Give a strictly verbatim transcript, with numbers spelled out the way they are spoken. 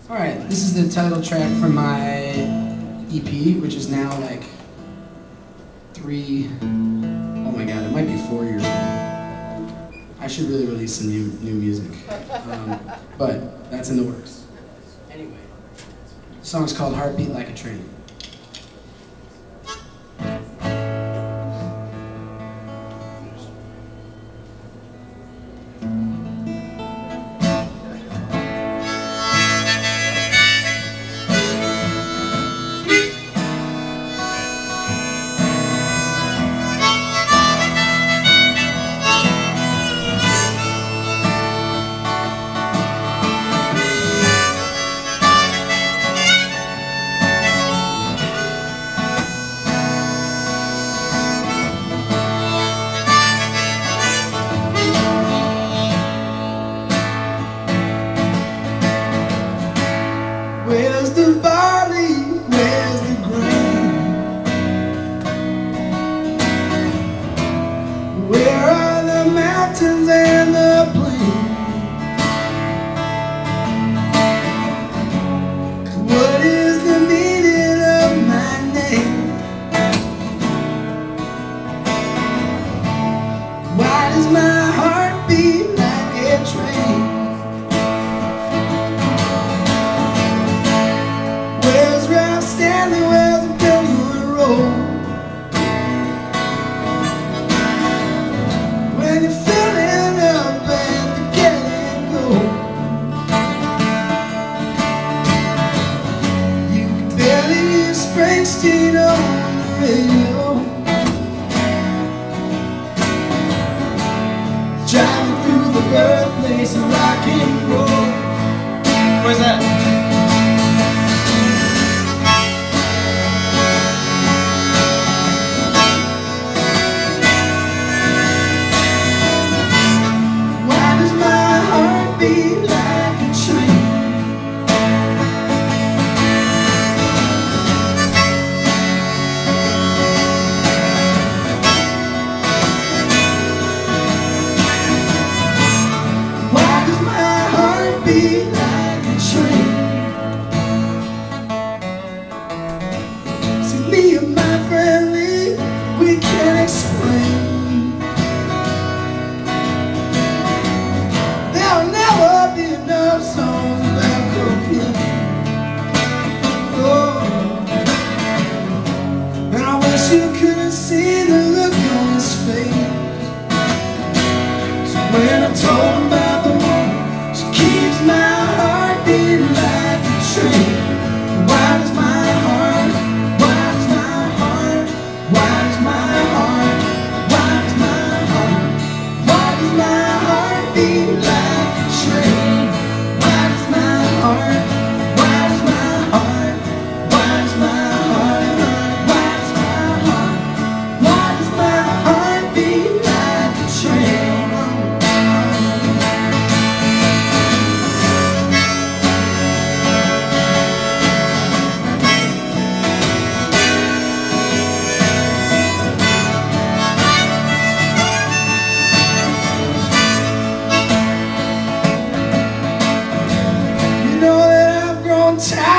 Alright, this is the title track from my E P, which is now like three, oh my god, it might be four years old. I should really release some new, new music, um, but that's in the works. Anyway, the song's called Heartbeat Like a Train. Where's the barley? Where's the grain? Where are the mountains and the plains? What is the meaning of my name? Why does my heart beat like a train? When you're filling up and getting go, you can barely hear Springsteen on the radio. Driving through the birthplace of rock and roll. Where's that? Me and my friend Lee, we can't explain. There'll never be enough songs about cocaine. Oh, and I wish you could have seen the look on his face. So when I told him about the woman, she keeps my heart beating like a train. Why does my heart time.